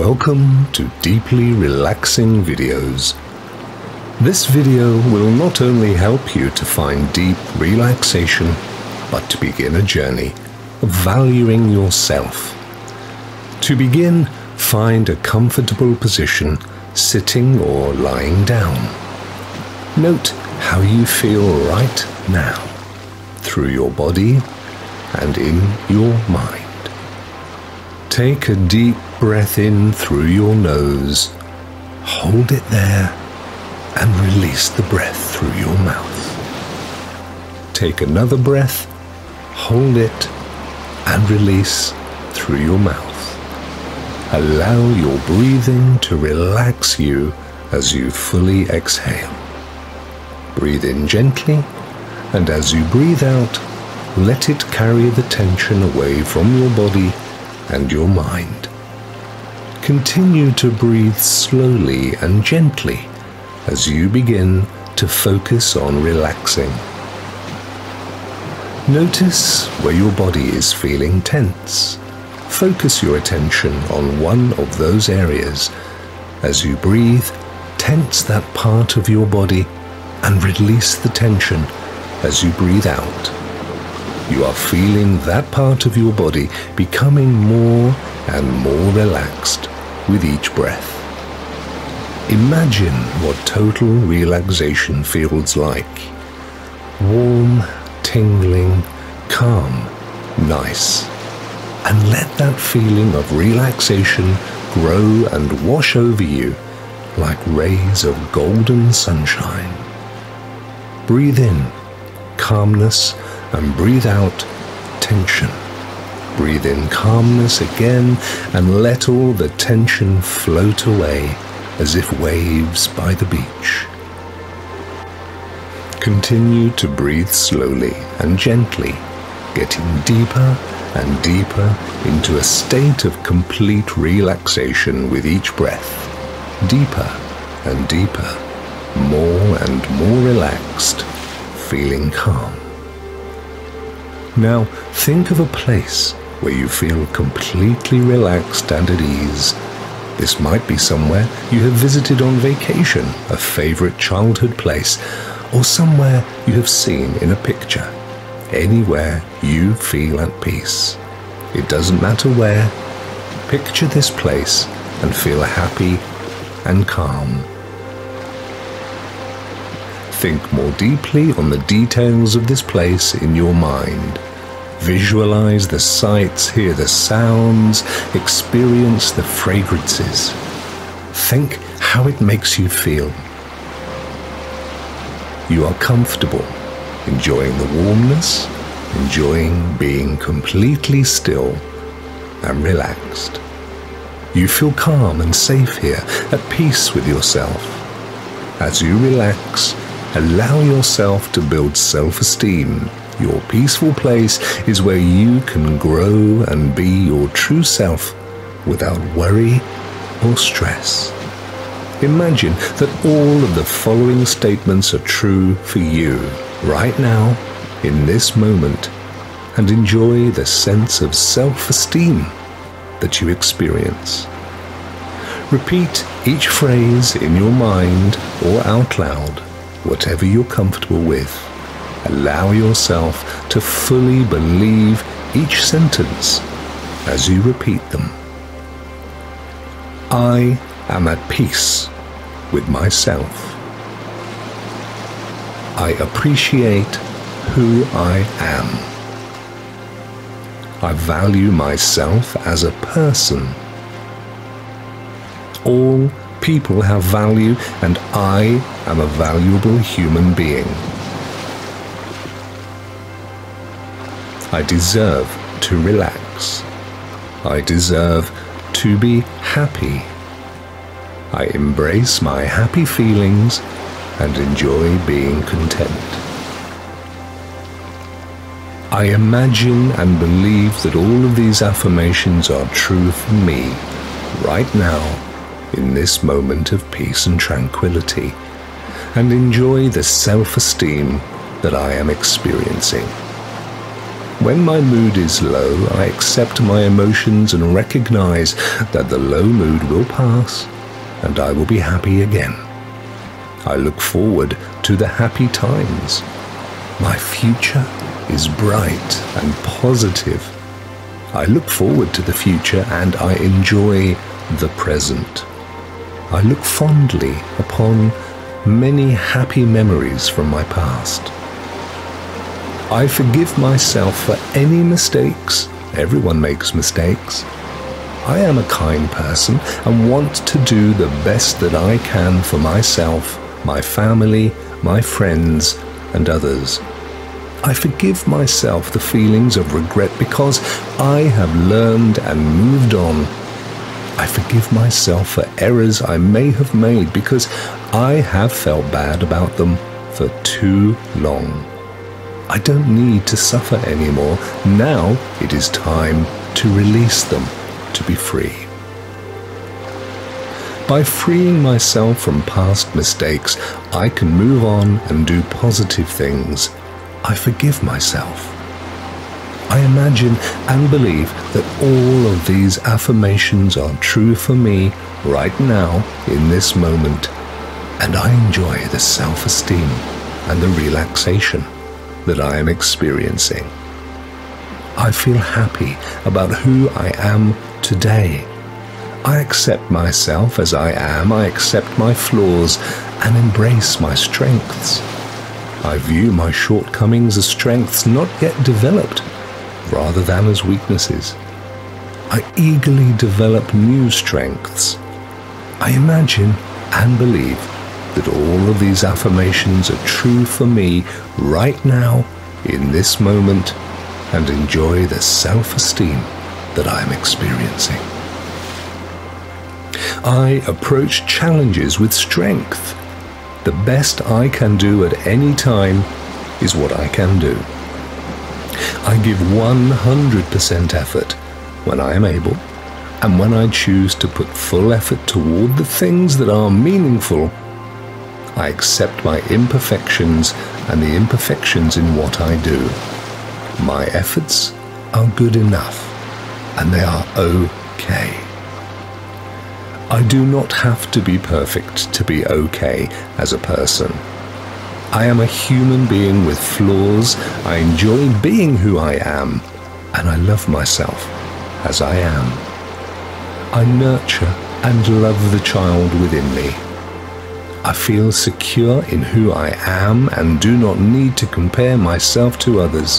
Welcome to Deeply Relaxing Videos. This video will not only help you to find deep relaxation, but to begin a journey of valuing yourself. To begin, find a comfortable position, sitting or lying down. Note how you feel right now, through your body and in your mind. Take a deep breath in through your nose, hold it there, and release the breath through your mouth. Take another breath, hold it, and release through your mouth. Allow your breathing to relax you as you fully exhale. Breathe in gently, and as you breathe out, let it carry the tension away from your body and your mind. Continue to breathe slowly and gently as you begin to focus on relaxing. Notice where your body is feeling tense. Focus your attention on one of those areas. As you breathe, tense that part of your body and release the tension as you breathe out. You are feeling that part of your body becoming more and more relaxed with each breath. Imagine what total relaxation feels like. Warm, tingling, calm, nice. And let that feeling of relaxation grow and wash over you like rays of golden sunshine. Breathe in calmness and breathe out tension. Breathe in calmness again and let all the tension float away as if waves by the beach. Continue to breathe slowly and gently, getting deeper and deeper into a state of complete relaxation with each breath. Deeper and deeper, more and more relaxed, feeling calm. Now think of a place where you feel completely relaxed and at ease. This might be somewhere you have visited on vacation, a favorite childhood place, or somewhere you have seen in a picture. Anywhere you feel at peace. It doesn't matter where. Picture this place and feel happy and calm. Think more deeply on the details of this place in your mind. Visualize the sights, hear the sounds, experience the fragrances. Think how it makes you feel. You are comfortable, enjoying the warmness, enjoying being completely still and relaxed. You feel calm and safe here, at peace with yourself. As you relax, allow yourself to build self-esteem. Your peaceful place is where you can grow and be your true self without worry or stress. Imagine that all of the following statements are true for you right now, in this moment, and enjoy the sense of self-esteem that you experience. Repeat each phrase in your mind or out loud, whatever you're comfortable with. Allow yourself to fully believe each sentence as you repeat them. I am at peace with myself. I appreciate who I am. I value myself as a person. All people have value, and I am a valuable human being. I deserve to relax. I deserve to be happy. I embrace my happy feelings and enjoy being content. I imagine and believe that all of these affirmations are true for me right now, in this moment of peace and tranquility, and enjoy the self-esteem that I am experiencing. When my mood is low, I accept my emotions and recognize that the low mood will pass and I will be happy again. I look forward to the happy times. My future is bright and positive. I look forward to the future and I enjoy the present. I look fondly upon many happy memories from my past. I forgive myself for any mistakes. Everyone makes mistakes. I am a kind person and want to do the best that I can for myself, my family, my friends, and others. I forgive myself the feelings of regret because I have learned and moved on. I forgive myself for errors I may have made because I have felt bad about them for too long. I don't need to suffer anymore. Now it is time to release them, to be free. By freeing myself from past mistakes, I can move on and do positive things. I forgive myself. I imagine and believe that all of these affirmations are true for me right now in this moment, and I enjoy the self-esteem and the relaxation that I am experiencing. I feel happy about who I am today. I accept myself as I am. I accept my flaws and embrace my strengths. I view my shortcomings as strengths not yet developed, rather than as weaknesses. I eagerly develop new strengths. I imagine and believe that all of these affirmations are true for me right now, in this moment, and enjoy the self-esteem that I am experiencing. I approach challenges with strength. The best I can do at any time is what I can do. I give 100% effort when I am able, and when I choose to put full effort toward the things that are meaningful, I accept my imperfections and the imperfections in what I do. My efforts are good enough, and they are okay. I do not have to be perfect to be okay as a person. I am a human being with flaws. I enjoy being who I am, and I love myself as I am. I nurture and love the child within me. I feel secure in who I am and do not need to compare myself to others.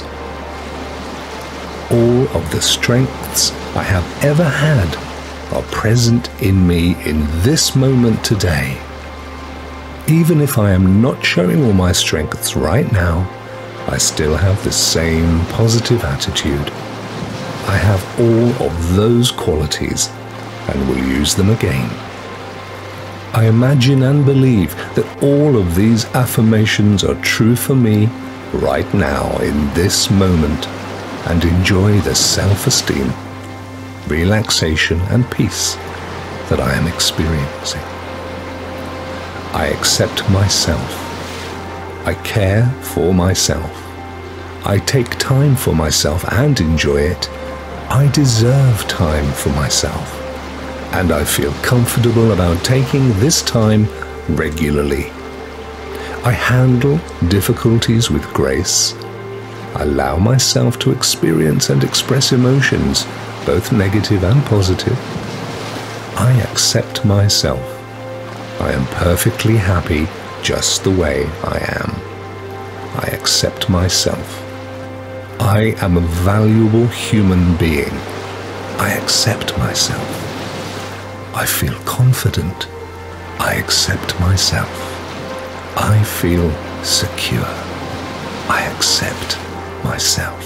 All of the strengths I have ever had are present in me in this moment today. Even if I am not showing all my strengths right now, I still have the same positive attitude. I have all of those qualities and will use them again. I imagine and believe that all of these affirmations are true for me right now in this moment, and enjoy the self-esteem, relaxation and peace that I am experiencing. I accept myself. I care for myself. I take time for myself and enjoy it. I deserve time for myself, and I feel comfortable about taking this time regularly. I handle difficulties with grace. I allow myself to experience and express emotions, both negative and positive. I accept myself. I am perfectly happy just the way I am. I accept myself. I am a valuable human being. I accept myself. I feel confident. I accept myself. I feel secure. I accept myself.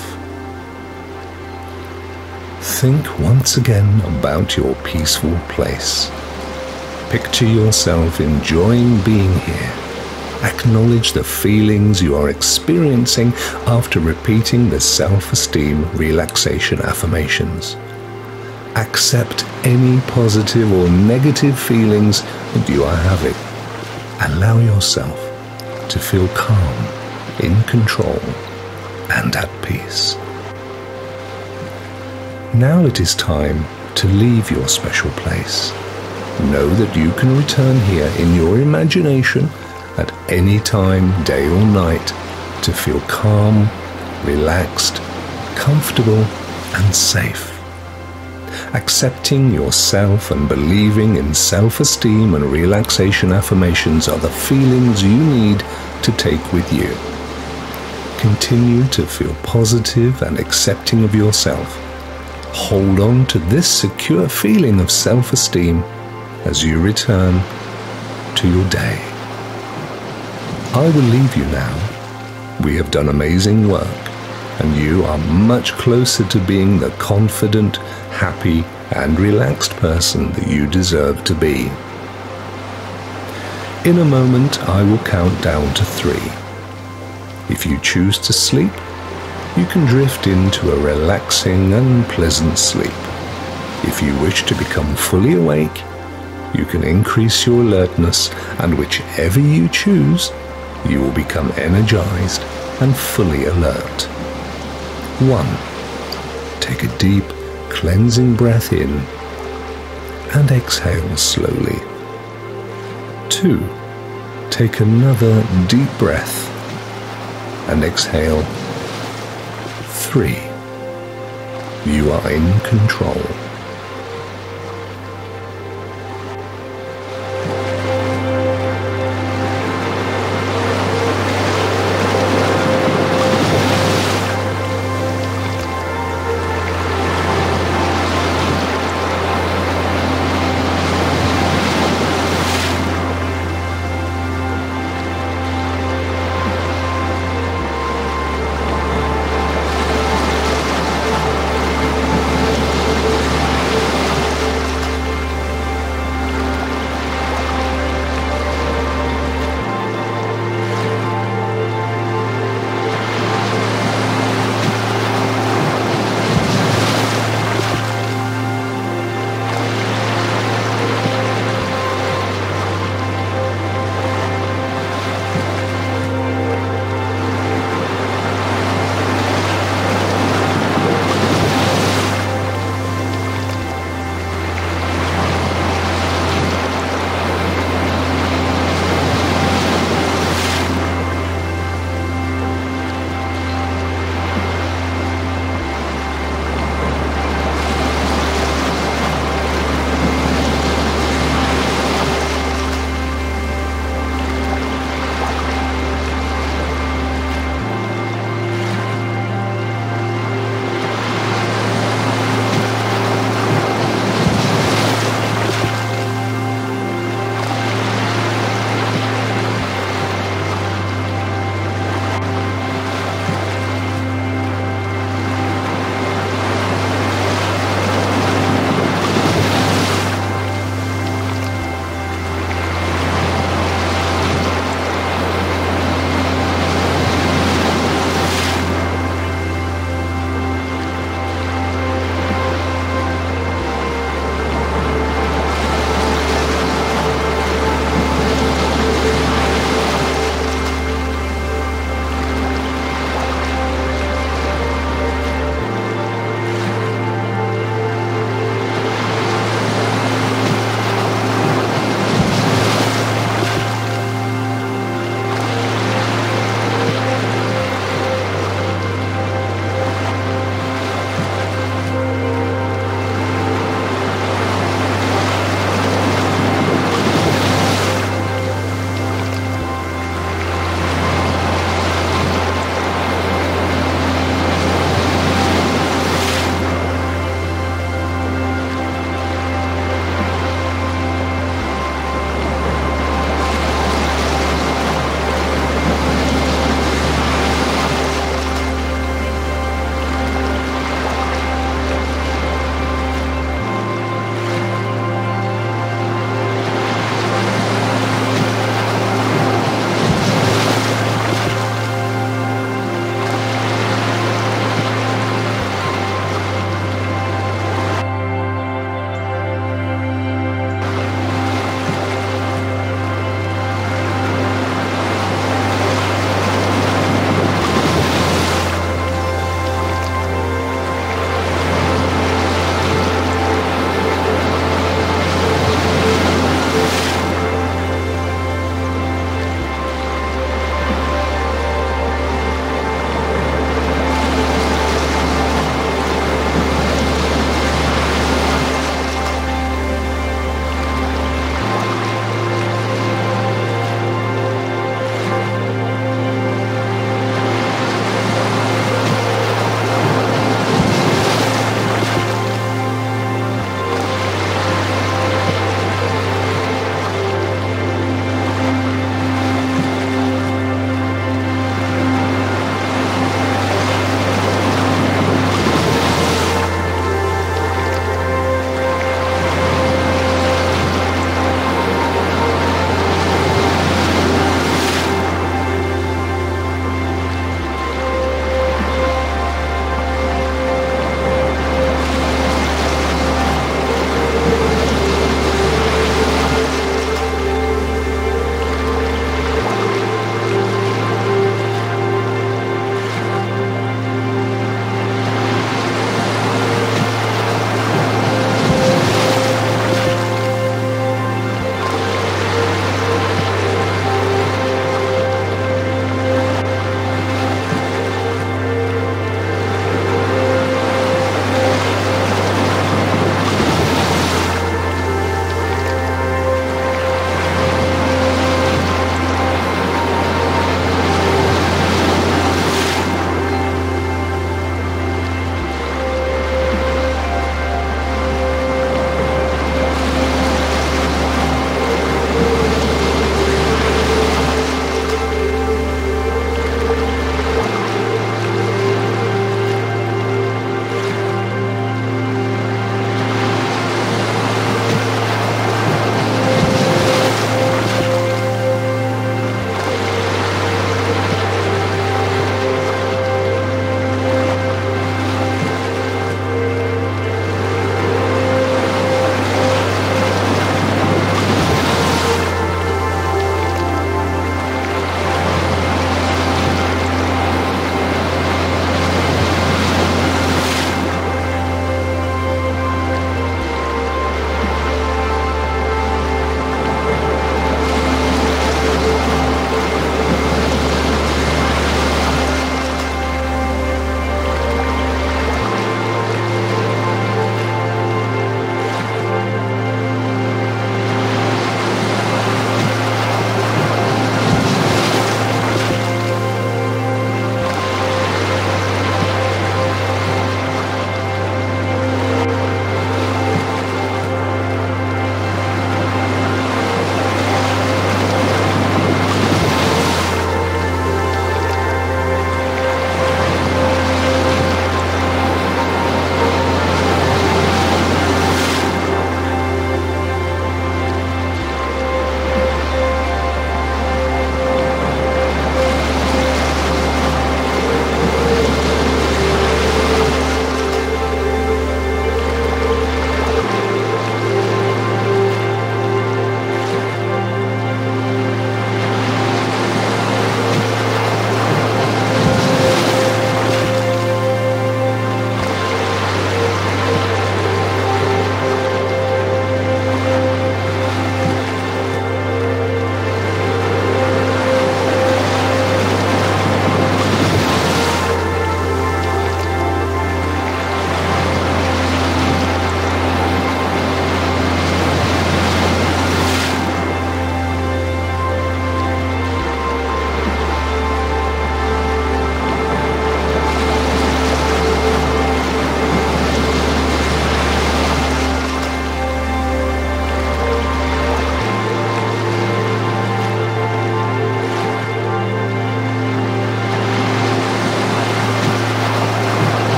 Think once again about your peaceful place. Picture yourself enjoying being here. Acknowledge the feelings you are experiencing after repeating the self-esteem relaxation affirmations. Accept any positive or negative feelings that you are having. Allow yourself to feel calm, in control, and at peace. Now it is time to leave your special place. Know that you can return here in your imagination at any time, day or night, to feel calm, relaxed, comfortable, and safe. Accepting yourself and believing in self-esteem and relaxation affirmations are the feelings you need to take with you. Continue to feel positive and accepting of yourself. Hold on to this secure feeling of self-esteem as you return to your day. I will leave you now. We have done amazing work, and you are much closer to being the confident, happy, and relaxed person that you deserve to be. In a moment, I will count down to 3. If you choose to sleep, you can drift into a relaxing and pleasant sleep. If you wish to become fully awake, you can increase your alertness, and whichever you choose, you will become energized and fully alert. 1. Take a deep, cleansing breath in and exhale slowly. 2. Take another deep breath and exhale. 3. You are in control.